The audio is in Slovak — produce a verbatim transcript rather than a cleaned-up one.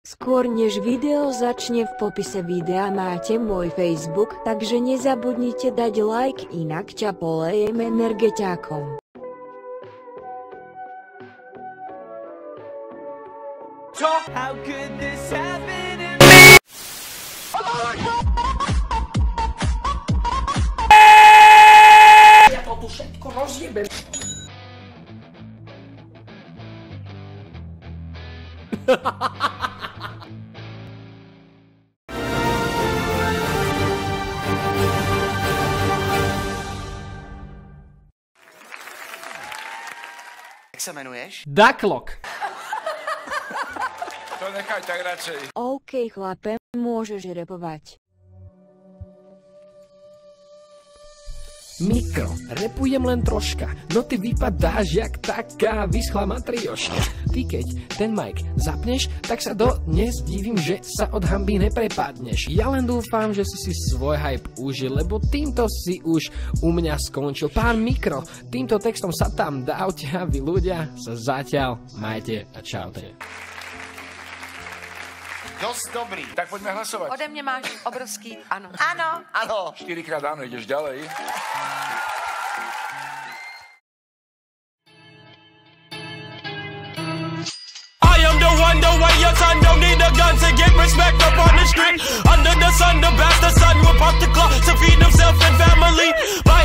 Skôr než video začne, v popise videa máte môj Facebook, takže nezabudnite dať like, inak ťa polejem energeťákom. How could this happen to me? Ja to tu všetko rozjebem. Jak se jmenuješ? Ducklock. To nechaj tak radšej. OK chlape, môžeš repovať. Mikro, repujem len troška, no ty vypadáš jak taká vyschlá matrioška. Ty keď ten mic zapneš, tak sa dodnes divím, že sa od hanby neprepadneš. Ja len dúfam, že si si svoj hype užil, lebo týmto si už u mňa skončil. Pán Mikro, týmto textom sa tam dávte a vy ľudia sa zatiaľ majte a čaute. Dosť dobrý. Tak poďme hlasovať. Ode mne máš obrovský áno. Áno. Áno. Štyrikrát áno, ideš ďalej. I am the one, the way your son don't need a gun to get respect up on the street. Under the sun, the bastard son will pop the clock to feed himself and family. But